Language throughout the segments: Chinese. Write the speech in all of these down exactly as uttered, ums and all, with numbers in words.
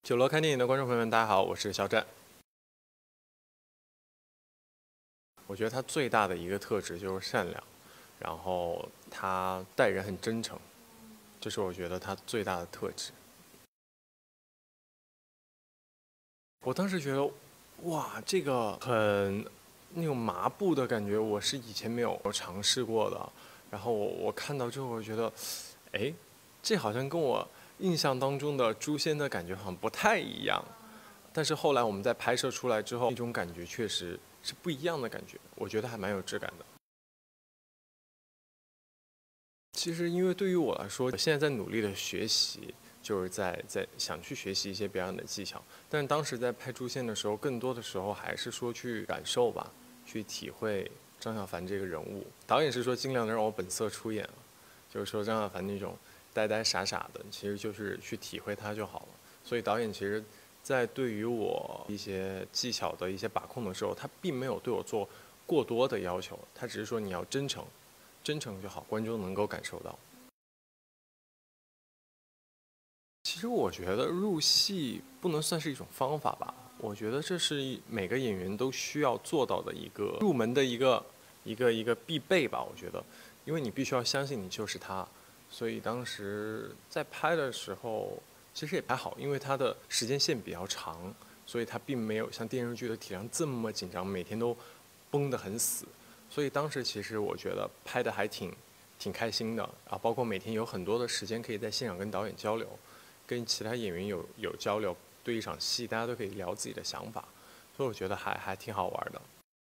九楼看电影的观众朋友们，大家好，我是肖战。我觉得他最大的一个特质就是善良，然后他待人很真诚，这是我觉得他最大的特质。我当时觉得，哇，这个很那种麻布的感觉，我是以前没有尝试过的。然后我我看到之后，我觉得，哎，这好像跟我印象当中的诛仙的感觉好像不太一样。但是后来我们在拍摄出来之后，那种感觉确实是不一样的感觉，我觉得还蛮有质感的。其实因为对于我来说，我现在在努力的学习，就是在在想去学习一些表演的技巧。但是当时在拍诛仙的时候，更多的时候还是说去感受吧，去体会张小凡这个人物。导演是说尽量的让我本色出演，就是说张小凡那种呆呆傻傻的，其实就是去体会他就好了。所以导演其实，在对于我一些技巧的一些把控的时候，他并没有对我做过多的要求，他只是说你要真诚。真诚就好，观众能够感受到。其实我觉得入戏不能算是一种方法吧，我觉得这是每个演员都需要做到的一个入门的一个一个一个必备吧。我觉得，因为你必须要相信你就是他，所以当时在拍的时候其实也还好，因为它的时间线比较长，所以它并没有像电视剧的体量这么紧张，每天都绷得很死。所以当时其实我觉得拍的还挺挺开心的啊，包括每天有很多的时间可以在现场跟导演交流，跟其他演员有有交流，对一场戏大家都可以聊自己的想法，所以我觉得还还挺好玩的。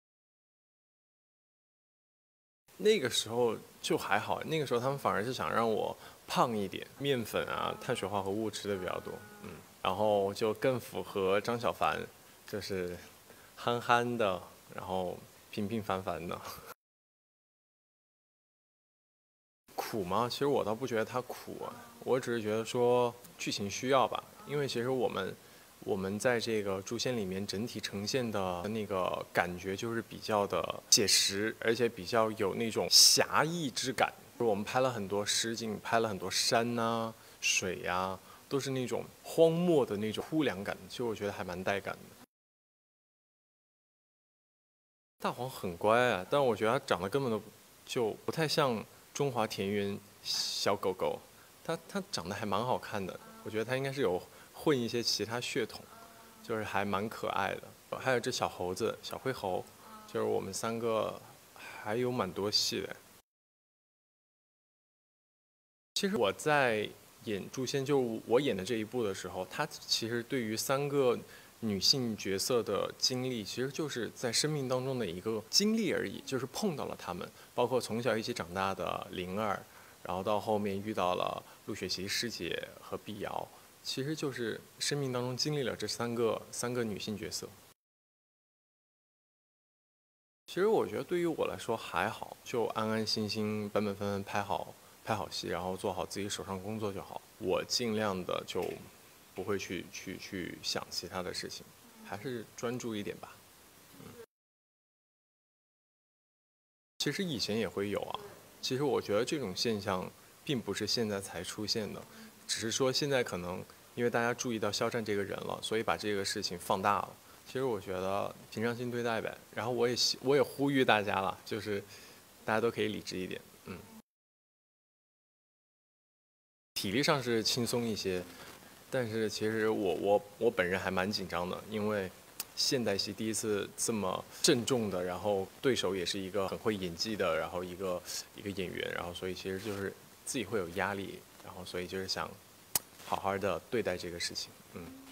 那个时候就还好，那个时候他们反而是想让我胖一点，面粉啊、碳水化合物吃的比较多，嗯，然后就更符合张小凡，就是憨憨的，然后平平凡凡的。苦吗？其实我倒不觉得它苦啊，我只是觉得说剧情需要吧。因为其实我们我们在这个诛仙里面整体呈现的那个感觉就是比较的写实，而且比较有那种侠义之感。我们拍了很多实景，拍了很多山呐、啊、水呀、啊，都是那种荒漠的那种荒凉感，其实我觉得还蛮带感的。大黄很乖啊，但我觉得它长得根本都就不太像中华田园小狗狗，它它长得还蛮好看的，我觉得它应该是有混一些其他血统，就是还蛮可爱的。还有只小猴子，小灰猴，就是我们三个还有蛮多戏的。其实我在演诛仙，就我演的这一部的时候，它其实对于三个女性角色的经历，其实就是在生命当中的一个经历而已，就是碰到了她们，包括从小一起长大的灵儿，然后到后面遇到了陆雪琪师姐和碧瑶，其实就是生命当中经历了这三个三个女性角色。其实我觉得对于我来说还好，就安安心心、本本分分拍好拍好戏，然后做好自己手上工作就好。我尽量的就不会去去去想其他的事情，还是专注一点吧。嗯，其实以前也会有啊。其实我觉得这种现象并不是现在才出现的，只是说现在可能因为大家注意到肖战这个人了，所以把这个事情放大了。其实我觉得平常心对待呗。然后我也我也呼吁大家了，就是大家都可以理智一点。嗯，体力上是轻松一些，但是其实我我我本人还蛮紧张的，因为现代戏第一次这么郑重的，然后对手也是一个很会演技的，然后一个一个演员，然后所以其实就是自己会有压力，然后所以就是想好好的对待这个事情。嗯。